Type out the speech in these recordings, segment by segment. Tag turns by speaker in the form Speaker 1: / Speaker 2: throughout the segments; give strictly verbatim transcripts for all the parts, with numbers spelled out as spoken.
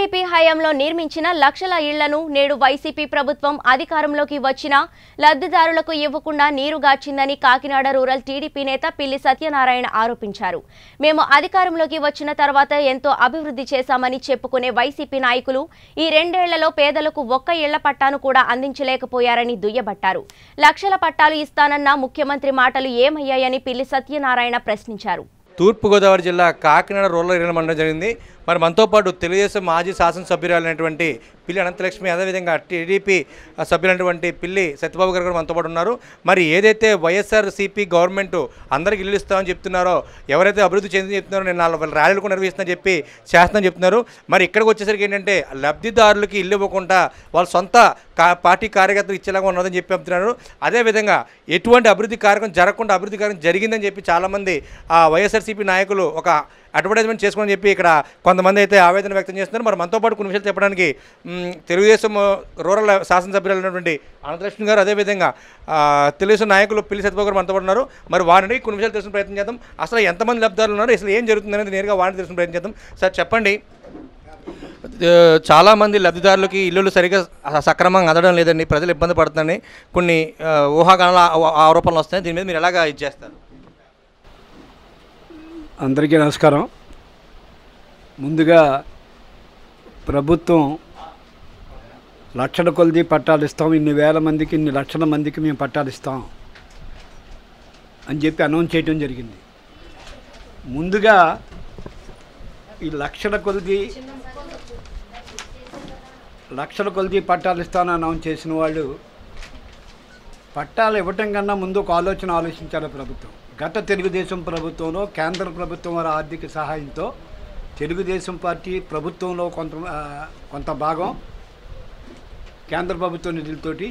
Speaker 1: TDP హయాంలో నిర్మించిన లక్షల ఇళ్లను నేడు వైసీపీ ప్రభుత్వం అధికారంలోకి వచ్చినా లబ్ధిదారులకు ఇవ్వకుండా నీరుగార్చిందని కాకినాడ రూరల్ టీడీపీ నేత పిల్లి సత్యనారాయణ ఆరోపించారు. మేము అధికారంలోకి వచ్చిన తర్వాత ఎంతో అభివృద్ధి చేశామని చెప్పుకునే వైసీపీ నాయకులు ఈ రెండేళ్లలో పేదలకు ఒక్క ఇళ్ల పట్టాను కూడా అందించలేకపోయారని దుయ్యబట్టారు. లక్షల పట్టాలు ఇస్తానన్న ముఖ్యమంత్రి మాటలు ఏమయ్యాయని పిల్లి సత్యనారాయణ ప్రశ్నించారు.
Speaker 2: తూర్పుగోదావరి జిల్లా కాకినాడ రూరల్ ఏరియా మండలం జరిగింది. మరి మనతో పాటు తెలుగుదేశం మాజీ శాసనసభ్యురాలైనటువంటి పిల్లి అనంతలక్ష్మి, అదేవిధంగా టీడీపీ సభ్యులైనటువంటి పిల్లి సత్యబాబు గారు కూడా మనతో పాటు ఉన్నారు. మరి ఏదైతే వైఎస్ఆర్సీపీ గవర్నమెంట్ అందరికి ఇల్లు ఇస్తామని చెప్తున్నారో, ఎవరైతే అభివృద్ధి చెంది చెప్తున్నారో, నేను వాళ్ళ ర్యాలీలు కూడా నిర్వహిస్తానని చెప్పి చేస్తానని చెప్తున్నారు. మరి ఇక్కడికి వచ్చేసరికి ఏంటంటే లబ్ధిదారులకి ఇల్లు ఇవ్వకుండా వాళ్ళ సొంత కా పార్టీ కార్యకర్తలు ఇచ్చేలాగా ఉన్నదని చెప్పి చెప్తున్నారు. అదేవిధంగా ఎటువంటి అభివృద్ధి కార్యక్రమం జరగకుండా అభివృద్ధి కార్యక్రమం జరిగిందని చెప్పి చాలామంది ఆ వైఎస్ఆర్సీపీ నాయకులు ఒక అడ్వర్టైజ్మెంట్ చేసుకోమని చెప్పి ఇక్కడ కొంతమంది అయితే ఆవేదన వ్యక్తం చేస్తున్నారు. మరి మనతో పాటు కొన్ని విషయాలు చెప్పడానికి తెలుగుదేశం రూరల్ శాసనసభ్యులైనటువంటి అనంతలక్ష్మి గారు, అదేవిధంగా తెలుగుదేశం నాయకులు పిల్లి సత్యబాబు గారు మనతో పాటు ఉన్నారు. మరి వారిని కొన్ని విషయాలు తెలుసుకునే ప్రయత్నం చేద్దాం. అసలు ఎంతమంది లబ్ధిదారులు ఉన్నారు, అసలు ఏం జరుగుతుంది అనేది నేరుగా వారిని తెలుసుకునే ప్రయత్నం చేద్దాం. సార్ చెప్పండి, చాలామంది లబ్ధిదారులకి ఇల్లులు సరిగ్గా సక్రమంగా అందడం లేదండి, ప్రజలు ఇబ్బంది పడుతుందని కొన్ని ఊహాగానాల ఆరోపణలు వస్తాయి. దీని మీద మీరు ఎలాగా ఇది చేస్తారు?
Speaker 3: అందరికీ నమస్కారం. ముందుగా ప్రభుత్వం లక్షల కొలది పట్టాలు ఇస్తాం, ఇన్ని వేల మందికి ఇన్ని లక్షల మందికి మేము పట్టాలు ఇస్తాం అని చెప్పి అనౌన్స్ చేయడం జరిగింది. ముందుగా ఈ లక్షల కొలది లక్షల కొలది పట్టాలు ఇస్తానని అనౌన్స్ చేసిన వాళ్ళు పట్టాలు ఇవ్వటం కన్నా ముందు ఒక ఆలోచన ఆలోచించాలి ప్రభుత్వం. గత తెలుగుదేశం ప్రభుత్వంలో కేంద్ర ప్రభుత్వం వారి ఆర్థిక సహాయంతో తెలుగుదేశం పార్టీ ప్రభుత్వంలో కొంత కొంత భాగం కేంద్ర ప్రభుత్వ నిధులతోటి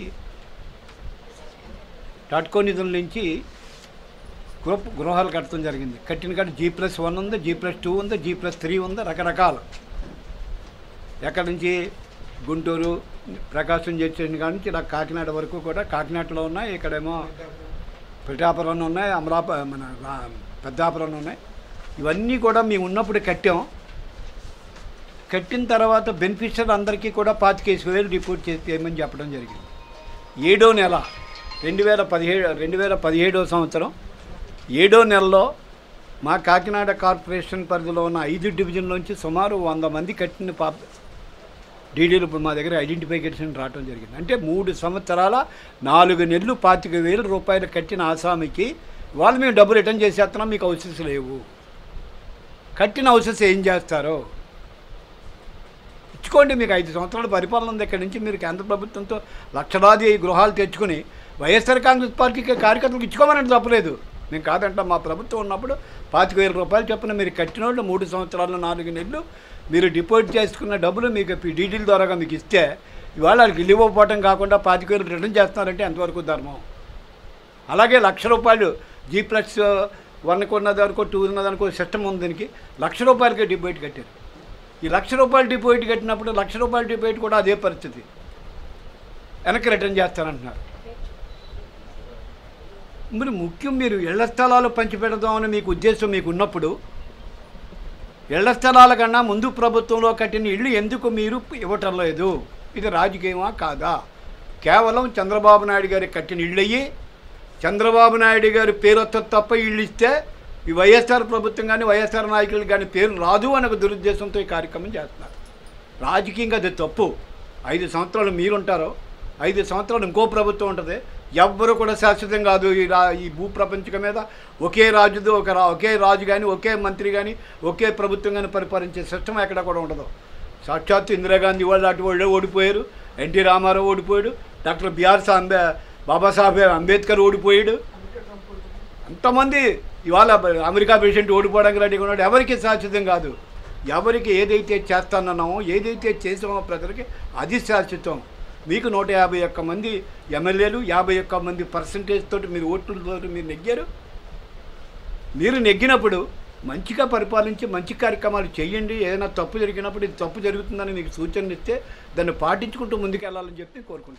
Speaker 3: టాట్కో నిధుల నుంచి గృహ గృహాలు కట్టడం జరిగింది. కట్టిన కాడ జీ ప్లస్ వన్ ఉంది, జీ ప్లస్ టూ ఉంది, జీ ప్లస్ త్రీ ఉంది, రకరకాలు. ఎక్కడి నుంచి గుంటూరు ప్రకాశం చేసిన కాడ నుంచి ఇలా కాకినాడ వరకు కూడా కాకినాడలో ఉన్నాయి. ఇక్కడేమో పిఠాపురం ఉన్నాయి, అమలాప మన పెద్దాపురం ఉన్నాయి. ఇవన్నీ కూడా మేము ఉన్నప్పుడు కట్టాం. కట్టిన తర్వాత బెనిఫిషియర్ అందరికీ కూడా పాతికేసి వేలు రిపోర్ట్ చేసి చేయమని చెప్పడం జరిగింది. ఏడో నెల రెండు వేల పదిహేడు రెండు వేల పదిహేడో సంవత్సరం ఏడో నెలలో మా కాకినాడ కార్పొరేషన్ పరిధిలో ఉన్న ఐదు డివిజన్లోంచి సుమారు వంద మంది కట్టిన పా డీడీలు ఇప్పుడు మా దగ్గర ఐడెంటిఫికేషన్ రావడం జరిగింది. అంటే మూడు సంవత్సరాల నాలుగు నెలలు పాతిక వేల రూపాయలు కట్టిన ఆసామికి వాళ్ళు మేము డబ్బు రిటర్న్ చేసేస్తున్నాం, మీకు హౌసెస్ లేవు. కట్టిన హౌసెస్ ఏం చేస్తారో ఇచ్చుకోండి. మీకు ఐదు సంవత్సరాల పరిపాలన ఉంది. ఇక్కడి నుంచి మీరు కేంద్ర ప్రభుత్వంతో లక్షలాది గృహాలు తెచ్చుకుని వైఎస్ఆర్ కాంగ్రెస్ పార్టీకి కార్యకర్తలకు ఇచ్చుకోమని తప్పలేదు, మేము కాదంటాం. మా ప్రభుత్వం ఉన్నప్పుడు పాతిక వేల రూపాయలు చెప్పిన మీరు కట్టిన వాళ్ళు మూడు సంవత్సరాలు నాలుగు నెలలు మీరు డిపాజిట్ చేసుకున్న డబ్బులు మీకు డీడీల ద్వారాగా మీకు ఇస్తే ఇవాళ వాళ్ళకి ఇల్లు ఇవ్వకపోవటం కాకుండా పాతిక వేలు రిటర్న్ చేస్తున్నారంటే ఎంతవరకు ధర్మం? అలాగే లక్ష రూపాయలు జీ ప్లస్ వన్కి ఉన్నది వరకు టూ ఉన్నది అనుకో సిస్టమ్ ఉంది, దీనికి లక్ష రూపాయలకే డిపాజిట్ కట్టారు. ఈ లక్ష రూపాయలు డిపాజిట్ కట్టినప్పుడు లక్ష రూపాయల డిపాజిట్ కూడా అదే పరిస్థితి, వెనక్కి రిటర్న్ చేస్తానంటున్నారు. మరి ముఖ్యం మీరు ఇళ్ల స్థలాలు పంచిపెడదామని మీకు ఉద్దేశం మీకు ఉన్నప్పుడు ఇళ్ల స్థలాల కన్నా ముందు ప్రభుత్వంలో కట్టిన ఇళ్ళు ఎందుకు మీరు ఇవ్వటం లేదు? ఇది రాజకీయమా కాదా? కేవలం చంద్రబాబు నాయుడు గారి కట్టిన ఇళ్ళు అయ్యి చంద్రబాబు నాయుడు గారి పేరు వస్తుంది తప్ప ఇళ్ళు ఇస్తే ఈ వైఎస్ఆర్ ప్రభుత్వం కానీ వైఎస్ఆర్ నాయకులు కానీ పేరు రాదు అనే ఒక దురుద్దేశంతో ఈ కార్యక్రమం చేస్తున్నారు. రాజకీయంగా అది తప్పు. ఐదు సంవత్సరాలు మీరుంటారో ఐదు సంవత్సరాలు ఇంకో ప్రభుత్వం ఉంటుంది. ఎవ్వరూ కూడా శాశ్వతం కాదు. ఈ రా ఈ భూ ప్రపంచం మీద ఒకే రాజుది ఒక రా ఒకే రాజు కానీ ఒకే మంత్రి కానీ ఒకే ప్రభుత్వం కానీ పరిపాలించే సిస్టమ్ ఎక్కడ కూడా ఉండదు. సాక్షాత్తు ఇందిరాగాంధీ వాళ్ళు అటు వాళ్ళు ఓడిపోయారు, ఎన్టీ రామారావు ఓడిపోయాడు, డాక్టర్ బిఆర్ అంబే బాబాసాహెబ్ అంబేద్కర్ ఓడిపోయాడు. అంతమంది ఇవాళ అమెరికా ప్రెసిడెంట్ ఓడిపోవడానికి రెడీగా ఉన్నాడు. ఎవరికి శాశ్వతం కాదు. ఎవరికి ఏదైతే చేస్తానన్నామో ఏదైతే చేసామో ప్రజలకి అది శాశ్వతం. మీకు నూట యాభై ఒక్క మంది ఎమ్మెల్యేలు యాభై ఒక్క మంది పర్సంటేజ్ తోటి మీరు ఓట్లతో మీరు నెగ్గారు. మీరు నెగ్గినప్పుడు మంచిగా పరిపాలించి మంచి కార్యక్రమాలు చేయండి. ఏదైనా తప్పు జరిగినప్పుడు ఇది తప్పు జరుగుతుందని మీకు సూచనలు ఇస్తే దాన్ని పాటించుకుంటూ ముందుకెళ్ళాలని చెప్పి కోరుకుంటా ఉన్నాను.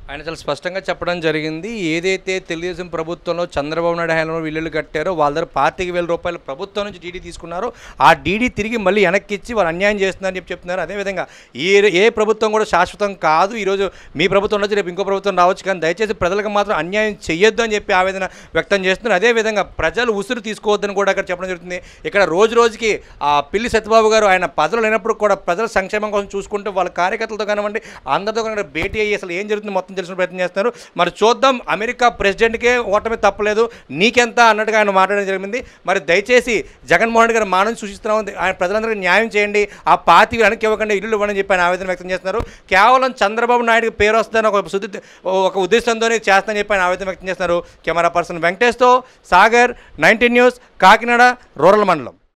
Speaker 2: ఆయన చాలా స్పష్టంగా చెప్పడం జరిగింది. ఏదైతే తెలుగుదేశం ప్రభుత్వంలో చంద్రబాబు నాయుడు హయాంలో ఇల్లులు కట్టారో వాళ్ళ దగ్గర పాతిక వేల రూపాయలు ప్రభుత్వం నుంచి డీడీ తీసుకున్నారో ఆ డీడీ తిరిగి మళ్ళీ వెనక్కి ఇచ్చి వాళ్ళు అన్యాయం చేస్తున్నారని చెప్పి చెప్తున్నారు. అదేవిధంగా ఏ ఏ ప్రభుత్వం కూడా శాశ్వతం కాదు. ఈరోజు మీ ప్రభుత్వం ఉండొచ్చు, రేపు ఇంకో ప్రభుత్వం రావచ్చు, కానీ దయచేసి ప్రజలకు మాత్రం అన్యాయం చేయొద్దు అని చెప్పి ఆవేదన వ్యక్తం చేస్తున్నారు. అదేవిధంగా ప్రజలు ఉసురు తీసుకోవద్దని కూడా అక్కడ చెప్పడం జరుగుతుంది. ఇక్కడ రోజు రోజుకి ఆ పిల్లి సత్యబాబు గారు ఆయన పదవులు లేనప్పుడు కూడా ప్రజల సంక్షేమం కోసం చూసుకుంటూ వాళ్ళ కార్యకర్తలతో కానివ్వండి అందరితో కానీ భేటీ అయ్యి అసలు ఏం జరుగుతుంది మొత్తం తెలిసిన ప్రయత్నం చేస్తున్నారు. మరి చూద్దాం, అమెరికా ప్రెసిడెంట్కే ఓటమి తప్పలేదు, నీకెంత అన్నట్టుగా ఆయన మాట్లాడడం జరిగింది. మరి దయచేసి జగన్మోహన్ రెడ్డి గారు మానని సూచిస్తున్నాం, ఆయన ప్రజలందరికీ న్యాయం చేయండి, ఆ పార్టీ వెనక్కి ఇవ్వకుండా ఇల్లు ఇవ్వని చెప్పి ఆయన ఆవేదన వ్యక్తం చేస్తున్నారు. కేవలం చంద్రబాబు నాయుడుకి పేరు వస్తుందని ఒక శుద్ధి ఒక ఉద్దేశంతోనే చేస్తానని చెప్పి ఆయన ఆవేదన వ్యక్తం చేస్తున్నారు. కెమెరా పర్సన్ వెంకటేష్తో Sagar, nineteen news, Kakinada rural మండలం.